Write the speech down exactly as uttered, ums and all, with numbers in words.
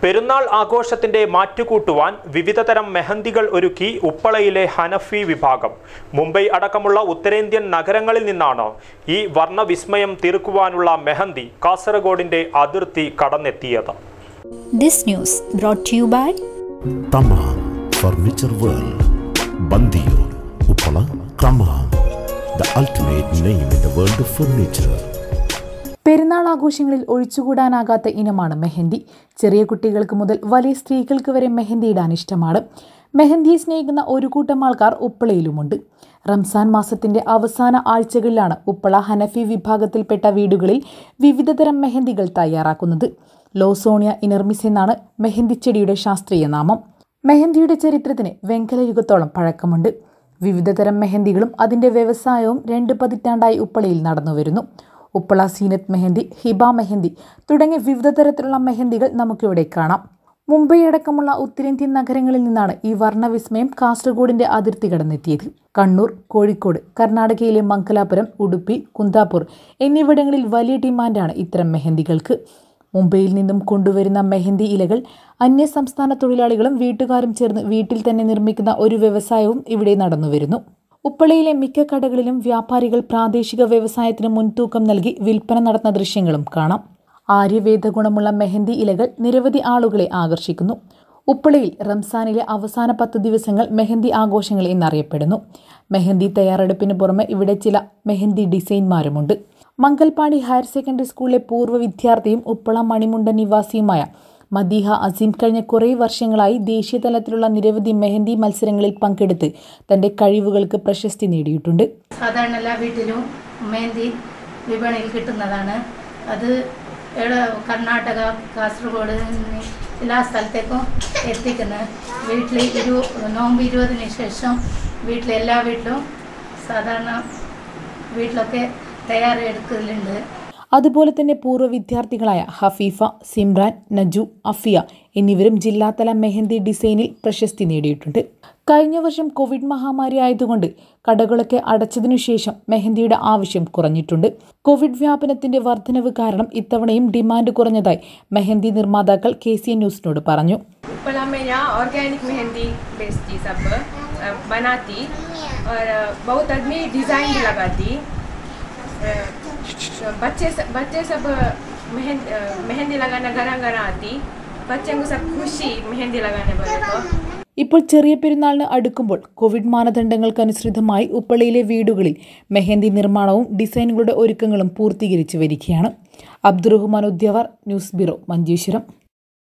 പെരുന്നാൾ ആഘോഷത്തിന്റെ മാറ്റുകൂട്ടുവാൻ വിവിധതരം മെഹന്തികൾ ഒരുക്കി ഉപ്പളയിലെ ഹനഫി വിഭാഗം. മുംബൈ അടക്കമുള്ള ഉത്തരേന്ത്യൻ നഗരങ്ങളിൽ നിന്നാണ് ഈ വർണ്ണവിസ്മയം തീർക്കുവാനുള്ള മെഹന്തി കാസർഗോഡിന്റെ അതിർത്തി കടന്നെത്തിയത്. This news brought to you by Tamam Furniture World, Bandiyur, Uppala, Tamam, the ultimate name in the world of furniture. പെരുന്നാൾ ആഘോഷങ്ങളിൽ ഒഴിച്ചുകൂടാനാകാത്ത ഇനമാണ് മെഹന്തി. ചെറിയ കുട്ടികൾക്ക് മുതൽ വലിയ സ്ത്രീകൾക്ക് വരെ മെഹന്തി ഇടാൻ ഇഷ്ടമാണ്. മെഹന്തിയെ സ്നേഹിക്കുന്ന ഒരു കൂട്ടം ആൾക്കാർ ഉപ്പളയിലുമുണ്ട്. റംസാൻ മാസത്തിന്റെ അവസാന ആഴ്ചകളിലാണ് ഉപ്പള ഹനഫി വിഭാഗത്തിൽപ്പെട്ട വീടുകളിൽ വിവിധതരം മെഹന്തികൾ തയ്യാറാക്കുന്നത്. ലോസോണിയ ഇനർമിസ് എന്നാണ് മെഹന്തി ചെടിയുടെ ശാസ്ത്രീയ നാമം. മെഹന്തിയുടെ ചരിത്രത്തിന് വെങ്കല യുഗത്തോളം പഴക്കമുണ്ട്. വിവിധതരം മെഹന്തികളും അതിന്റെ വ്യവസായവും രണ്ട് പതിറ്റാണ്ടായി ഉപ്പളയിൽ നടന്നുവരുന്നു. ഉപ്പള സീനത്ത് മെഹന്തി, ഹിബ മെഹന്തി തുടങ്ങിയ വിവിധ തരത്തിലുള്ള മെഹന്തികൾ നമുക്കിവിടെ കാണാം. മുംബൈ അടക്കമുള്ള ഉത്തരേന്ത്യൻ നഗരങ്ങളിൽ നിന്നാണ് ഈ വർണ്ണവിസ്മയം കാസർഗോഡിന്റെ അതിർത്തി കടന്നെത്തിയത്. കണ്ണൂർ, കോഴിക്കോട്, കർണാടകയിലെ മംഗലാപുരം, ഉടുപ്പി, കുന്താപൂർ എന്നിവിടങ്ങളിൽ വലിയ ഡിമാൻഡാണ് ഇത്തരം മെഹന്തികൾക്ക്. മുംബൈയിൽ നിന്നും കൊണ്ടുവരുന്ന മെഹന്തി ഇലകൾ അന്യ സംസ്ഥാന തൊഴിലാളികളും വീട്ടുകാരും ചേർന്ന് വീട്ടിൽ തന്നെ നിർമ്മിക്കുന്ന ഒരു വ്യവസായവും ഇവിടെ നടന്നുവരുന്നു. ഉപ്പളയിലെ മിക്ക കടകളിലും വ്യാപാരികൾ പ്രാദേശിക വ്യവസായത്തിന് മുൻതൂക്കം നൽകി വിൽപ്പന നടത്തുന്ന ദൃശ്യങ്ങളും കാണാം. ആര്യവേദ ഗുണമുള്ള മെഹന്തി ഇലകൾ നിരവധി ആളുകളെ ആകർഷിക്കുന്നു. ഉപ്പളയിൽ റംസാനിലെ അവസാന പത്ത് ദിവസങ്ങൾ മെഹന്തി ആഘോഷങ്ങൾ എന്നറിയപ്പെടുന്നു. മെഹന്തി തയ്യാറെടുപ്പിന് പുറമെ ഇവിടെ ചില മെഹന്തി ഡിസൈൻമാരുമുണ്ട്. മംഗൽപാടി ഹയർ സെക്കൻഡറി സ്കൂളിലെ പൂർവ്വ വിദ്യാർത്ഥിയും ഉപ്പള മണിമുണ്ട നിവാസിയുമായ മദീഹ അസീം കഴിഞ്ഞ കുറേ വർഷങ്ങളായി ദേശീയ തലത്തിലുള്ള നിരവധി മെഹന്തി മത്സരങ്ങളിൽ പങ്കെടുത്ത് തന്റെ കഴിവുകൾക്ക് പ്രശസ്തി നേടിയിട്ടുണ്ട്. സാധാരണ എല്ലാ വീട്ടിലും മെഹന്തി വിപണിയിൽ കിട്ടുന്നതാണ്. അത് കർണാടക, കാസർഗോഡ് എല്ലാ സ്ഥലത്തേക്കും എത്തിക്കുന്നത്. വീട്ടിൽ ഇരു നോമ്പ് ഇരുപതിന് ശേഷം വീട്ടിൽ എല്ലാ വീട്ടിലും സാധാരണ വീട്ടിലൊക്കെ തയ്യാറെടുക്കലുണ്ട്. അതുപോലെ തന്നെ പൂർവ്വ വിദ്യാർത്ഥികളായ ഹഫീഫ, സിമ്രാൻ, നജു, അഫിയ എന്നിവരും ജില്ലാതല മെഹന്തി ഡിസൈനിൽ പ്രശസ്തി നേടിയിട്ടുണ്ട്. കഴിഞ്ഞ വർഷം കോവിഡ് മഹാമാരി ആയതുകൊണ്ട് കടകളൊക്കെ അടച്ചതിനു ശേഷം മെഹന്തിയുടെ ആവശ്യം കുറഞ്ഞിട്ടുണ്ട്. കോവിഡ് വ്യാപനത്തിന്റെ വർധനവ് കാരണം ഇത്തവണയും ഡിമാൻഡ് കുറഞ്ഞതായി മെഹന്തി നിർമ്മാതാക്കൾ കെ സി എൻ ന്യൂസിനോട് പറഞ്ഞു. ऑर्गेनिक मेहंदी बेचती, सब बनाती और बहुत आदमी डिज़ाइन भी लगाती. बच्चे बच्चे सब मेहंदी मेहंदी लगाना घरा घरा आती. बच्चे को सब खुशी मेहंदी लगाने बोले तो. ഇപ്പോൾ ചെറിയ പെരുന്നാളിന് അടുക്കുമ്പോൾ കോവിഡ് മാനദണ്ഡങ്ങൾക്കനുസൃതമായി ഉപ്പളയിലെ വീടുകളിൽ മെഹന്തി നിർമ്മാണവും ഡിസൈനുകളുടെ ഒരുക്കങ്ങളും പൂർത്തീകരിച്ചു വരികയാണ്. Abdurahman Udyavar, news bureau, Manjeshwaram.